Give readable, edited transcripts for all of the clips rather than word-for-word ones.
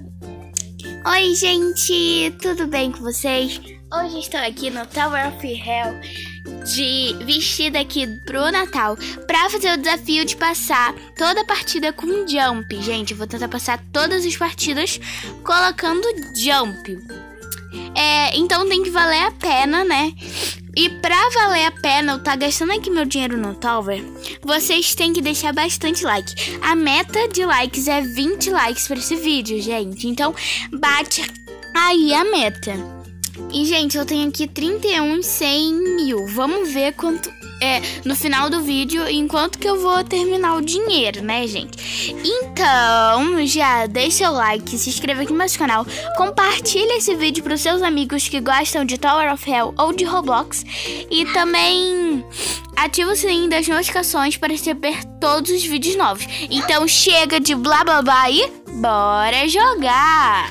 Oi, gente, tudo bem com vocês? Hoje estou aqui no Tower of Hell vestida aqui pro Natal pra fazer o desafio de passar toda a partida com jump. Gente, eu vou tentar passar todas as partidas colocando jump. Então tem que valer a pena, né? E pra valer a pena eu tá gastando aqui meu dinheiro no Tower, vocês têm que deixar bastante like. A meta de likes é 20 likes pra esse vídeo, gente. Então bate aí a meta. E, gente, eu tenho aqui 31.100 mil. Vamos ver quanto no final do vídeo, enquanto que eu vou terminar o dinheiro, né, gente? Então, já deixa o like, se inscreva aqui no nosso canal, compartilha esse vídeo para os seus amigos que gostam de Tower of Hell ou de Roblox. E também ativa o sininho das notificações para receber todos os vídeos novos. Então, chega de blá blá blá e bora jogar!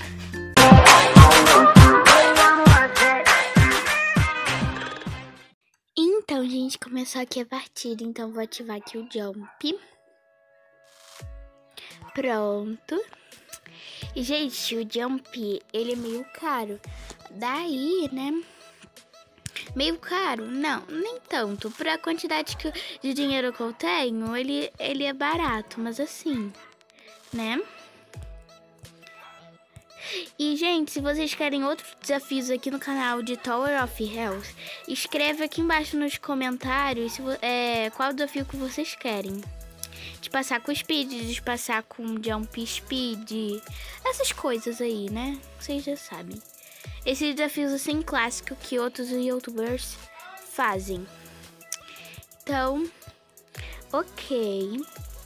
Então, gente, começou aqui a partida, então vou ativar aqui o jump. Pronto. E, gente, o jump, ele é meio caro. Daí, né? Meio caro? Não, nem tanto. Pra quantidade de dinheiro que eu tenho, ele é barato, mas assim, né? E, gente, se vocês querem outros desafios aqui no canal de Tower of Hell, escreve aqui embaixo nos comentários qual desafio que vocês querem. De passar com speed, de passar com jump speed, essas coisas aí, né? Vocês já sabem. Esses desafios assim clássicos que outros youtubers fazem. Então, ok.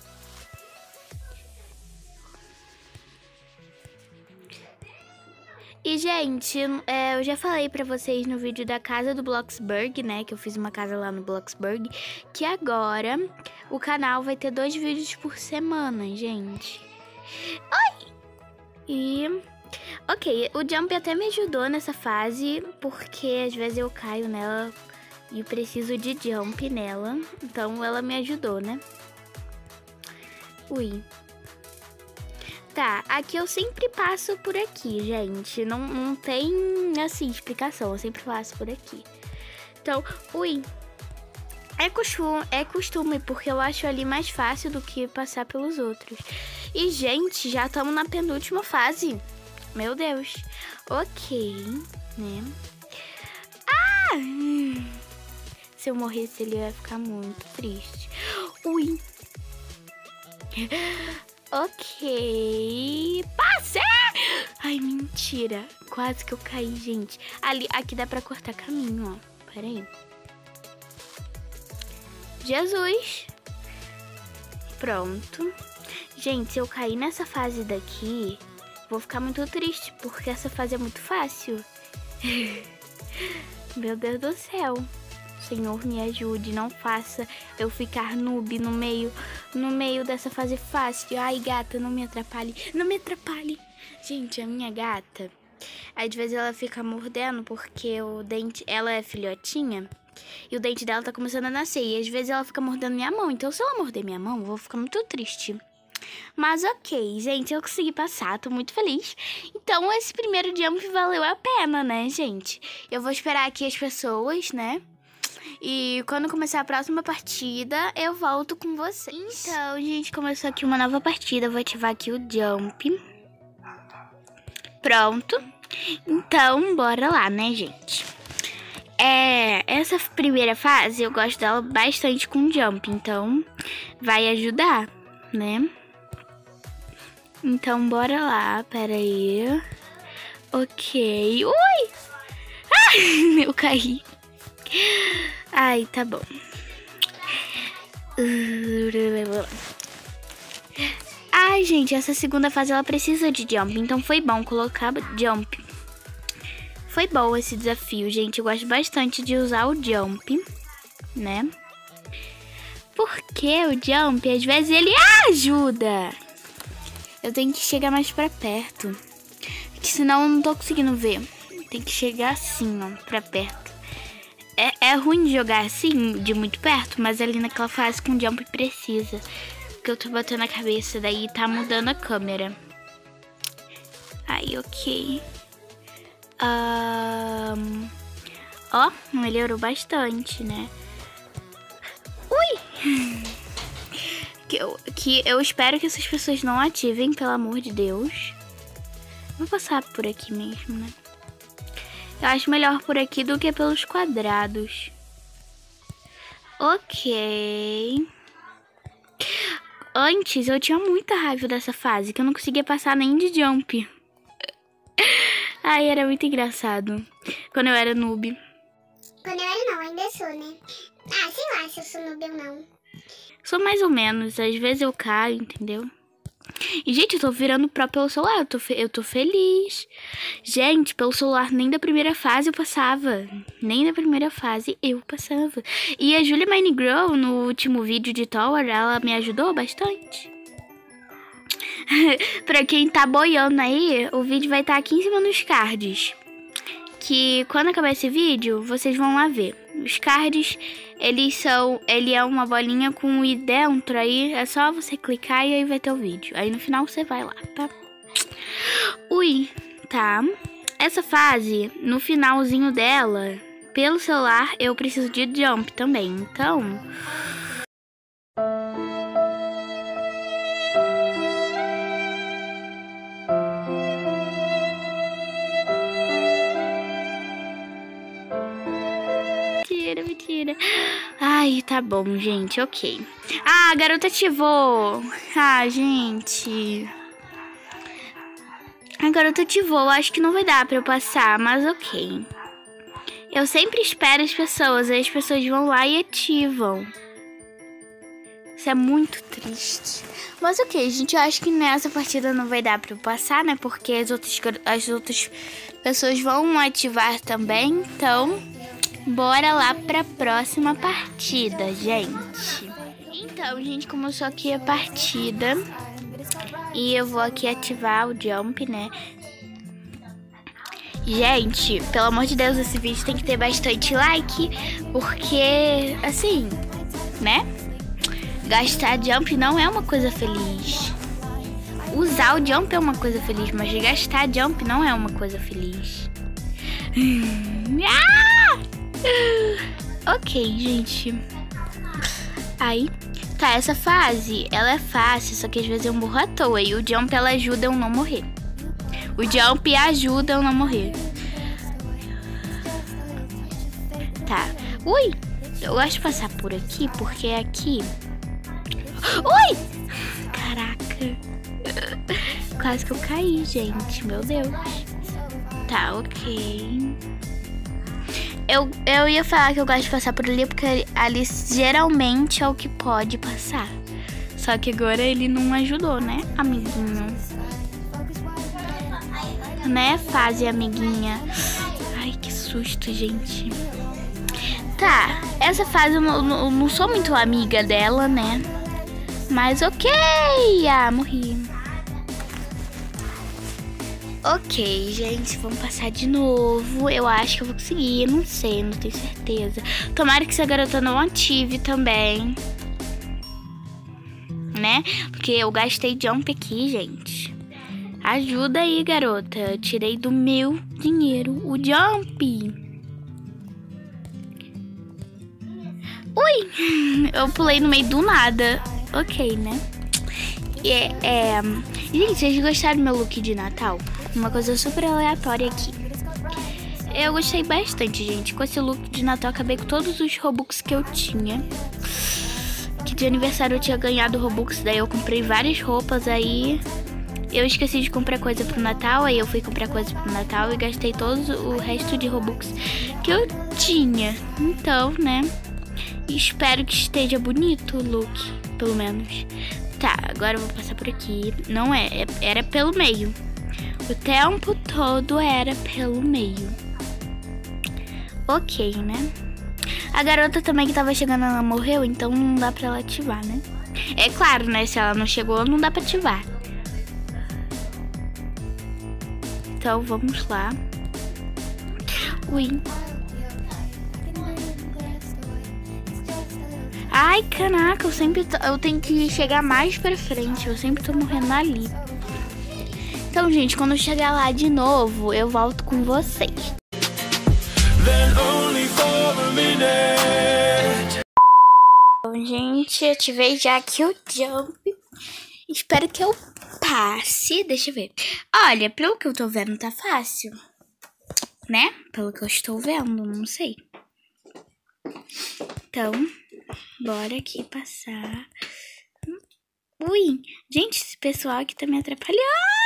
E, gente, eu já falei pra vocês no vídeo da casa do Bloxburg, né? Que eu fiz uma casa lá no Bloxburg. Que agora o canal vai ter 2 vídeos por semana, gente. Oi! E, ok, o Jump até me ajudou nessa fase, porque às vezes eu caio nela e preciso de Jump nela. Então ela me ajudou, né? Ui. Tá, aqui eu sempre passo por aqui, gente. Não tem, assim, explicação. Eu sempre passo por aqui. Então, ui. É costume, porque eu acho ali mais fácil do que passar pelos outros. E, gente, já estamos na penúltima fase. Meu Deus. Ok, né? Ah! Se eu morresse, ele ia ficar muito triste. Ui. Ok, passei! Ai, mentira, quase que eu caí, gente. Aqui dá pra cortar caminho, ó. Pera aí. Jesus! Pronto. Gente, se eu cair nessa fase daqui, vou ficar muito triste, porque essa fase é muito fácil. Meu Deus do céu. Senhor, me ajude, não faça eu ficar noob no meio dessa fase fácil. Ai, gata, não me atrapalhe, não me atrapalhe. Gente, a minha gata, às vezes ela fica mordendo porque o dente, ela é filhotinha e o dente dela tá começando a nascer. E às vezes ela fica mordendo minha mão, então se ela morder minha mão, eu vou ficar muito triste. Mas ok, gente, eu consegui passar, tô muito feliz. Então esse primeiro jump valeu a pena, né, gente? Eu vou esperar aqui as pessoas, né? E quando começar a próxima partida, eu volto com vocês. Então, gente, começou aqui uma nova partida. Eu vou ativar aqui o jump. Pronto. Então, bora lá, né, gente? Essa primeira fase, eu gosto dela bastante com jump. Então, vai ajudar, né? Então, bora lá. Pera aí. Ok. Ui! Ai, eu caí. Ai, tá bom. Ai, gente, essa segunda fase ela precisa de jump, então foi bom colocar jump. Foi bom esse desafio, gente. Eu gosto bastante de usar o jump, né? Porque o jump, às vezes, ele ajuda. Eu tenho que chegar mais pra perto, porque senão eu não tô conseguindo ver. Tem que chegar assim, ó, pra perto. É ruim jogar assim, de muito perto, mas ali naquela fase com jump precisa. Porque eu tô batendo a cabeça, daí tá mudando a câmera. Ai, ok. Ó, melhorou bastante, né? Ui! Que eu espero que essas pessoas não ativem, pelo amor de Deus. Vou passar por aqui mesmo, né? Eu acho melhor por aqui do que pelos quadrados. Ok. Antes eu tinha muita raiva dessa fase, que eu não conseguia passar nem de jump. Ai, era muito engraçado. Quando eu era noob. Quando eu era não, ainda sou, né? Ah, sei lá se eu sou noob ou não. Sou mais ou menos, às vezes eu caio, entendeu? E, gente, eu tô virando pró pelo celular, eu tô feliz. Gente, pelo celular nem da primeira fase eu passava. Nem da primeira fase eu passava. E a Julia Minegirl, no último vídeo de Tower, ela me ajudou bastante. Pra quem tá boiando aí, o vídeo vai estar aqui em cima nos cards. Que quando acabar esse vídeo, vocês vão lá ver. Os cards, ele é uma bolinha com um i dentro, aí é só você clicar e aí vai ter o vídeo. Aí no final você vai lá, tá? Ui, tá. Essa fase, no finalzinho dela, pelo celular, eu preciso de jump também, então... Mentira. Ai, tá bom, gente, ok. Ah, a garota ativou. Ah, gente. A garota ativou. Acho que não vai dar pra eu passar, mas ok. Eu sempre espero as pessoas. Aí as pessoas vão lá e ativam. Isso é muito triste. Mas ok, gente, eu acho que nessa partida não vai dar pra eu passar, né? Porque as outras pessoas vão ativar também, então... Bora lá pra próxima partida, gente. Então, gente, começou aqui a partida. E eu vou aqui ativar o jump, né? Gente, pelo amor de Deus, esse vídeo tem que ter bastante like. Porque, assim, né? Gastar jump não é uma coisa feliz. Usar o jump é uma coisa feliz, mas gastar jump não é uma coisa feliz. Ok, gente. Aí, tá, essa fase, ela é fácil, só que às vezes eu morro à toa. E o jump, ela ajuda eu não morrer. O jump ajuda eu não morrer. Tá. Ui! Eu gosto de passar por aqui, porque aqui... Ui! Caraca. Quase que eu caí, gente. Meu Deus. Tá, ok. Eu ia falar que eu gosto de passar por ali, porque ali geralmente é o que pode passar. Só que agora ele não ajudou, né, amiguinho? Né, fase amiguinha? Ai, que susto, gente. Tá, essa fase eu não sou muito amiga dela, né? Mas ok. Ah, morri. Ok, gente, vamos passar de novo. Eu acho que eu vou conseguir, não sei, não tenho certeza. Tomara que essa garota não ative também, né? Porque eu gastei jump aqui, gente. Ajuda aí, garota. Eu tirei do meu dinheiro o jump. Ui! Eu pulei no meio do nada. Ok, né? Gente, vocês gostaram do meu look de Natal? Uma coisa super aleatória aqui. Eu gostei bastante, gente. Com esse look de Natal, acabei com todos os Robux que eu tinha. Que de aniversário eu tinha ganhado Robux. Daí eu comprei várias roupas aí. Eu esqueci de comprar coisa pro Natal. Aí eu fui comprar coisa pro Natal e gastei todo o resto de Robux que eu tinha. Então, né? Espero que esteja bonito o look, pelo menos. Tá, agora eu vou passar por aqui. Não era pelo meio. O tempo todo era pelo meio. Ok, né? A garota também que tava chegando, ela morreu, então não dá pra ela ativar, né? É claro, né? Se ela não chegou, não dá pra ativar. Então, vamos lá. Ui. Ai, caraca, eu tenho que chegar mais pra frente. Eu sempre tô morrendo ali. Então, gente, quando eu chegar lá de novo, eu volto com vocês. Então, gente, ativei já aqui o jump. Espero que eu passe. Deixa eu ver. Olha, pelo que eu tô vendo, tá fácil. Né? Pelo que eu estou vendo, não sei. Então, bora aqui passar. Ui, gente, esse pessoal aqui tá me atrapalhando.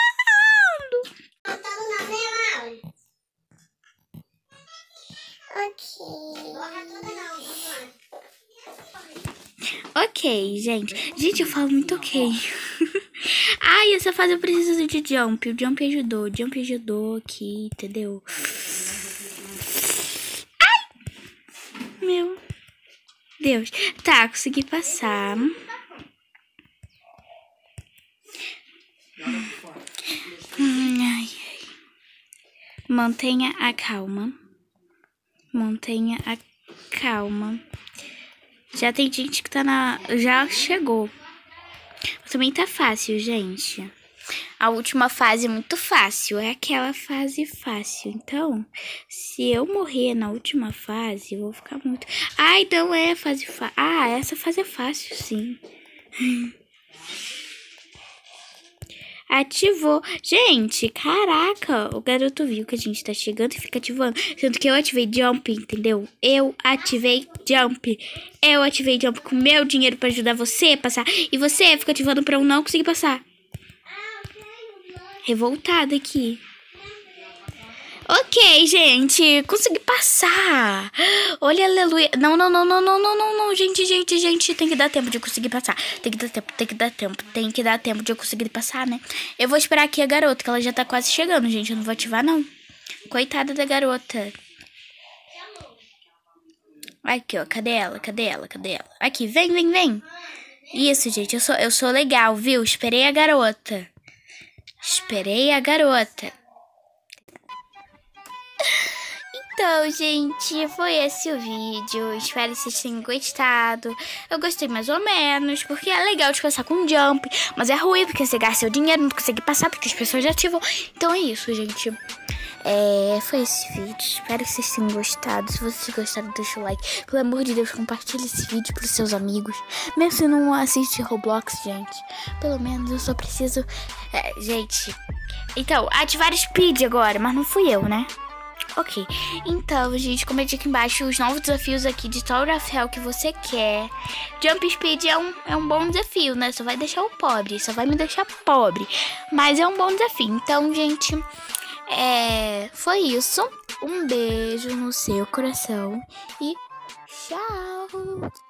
Ok, gente. Gente, eu falo muito ok. Ai, essa fase eu preciso de jump. O jump ajudou. O jump ajudou aqui, entendeu? Ai! Meu Deus. Tá, consegui passar. Ai. Mantenha a calma. Mantenha a calma. Já tem gente que tá na... Já chegou. Também tá fácil, gente. A última fase é muito fácil. É aquela fase fácil. Então, se eu morrer na última fase, eu vou ficar muito... Ai, não é fase fácil. Ah, essa fase é fácil, sim. Ativou. Gente, caraca. O garoto viu que a gente tá chegando e fica ativando. Sendo que eu ativei jump, entendeu? Eu ativei jump. Eu ativei jump com meu dinheiro pra ajudar você a passar. E você fica ativando pra eu não conseguir passar. Revoltada aqui. Ok, gente. Consegui passar. Olha, aleluia. Não. Gente. Tem que dar tempo de eu conseguir passar. Tem que dar tempo de eu conseguir passar, né? Eu vou esperar aqui a garota, que ela já tá quase chegando, gente. Eu não vou ativar, não. Coitada da garota. Aqui, ó. Cadê ela? Aqui, vem. Isso, gente. Eu sou legal, viu? Esperei a garota. Então, gente, foi esse o vídeo. Espero que vocês tenham gostado. Eu gostei mais ou menos, porque é legal de passar com jump, mas é ruim porque você gasta seu dinheiro, não consegue passar porque as pessoas já ativam. Então é isso, gente. Foi esse vídeo. Espero que vocês tenham gostado. Se vocês gostaram, deixa o like. Pelo amor de Deus, compartilhe esse vídeo pros seus amigos. Mesmo se não assiste Roblox, gente. Pelo menos eu só preciso... gente... Então, ativar Speed agora, mas não fui eu, né? Ok, então, gente, comente aqui embaixo os novos desafios aqui de Tower of Hell que você quer. Jump Speed é um bom desafio, né? Só vai deixar o pobre, só vai me deixar pobre. Mas é um bom desafio. Então, gente, foi isso. Um beijo no seu coração e tchau!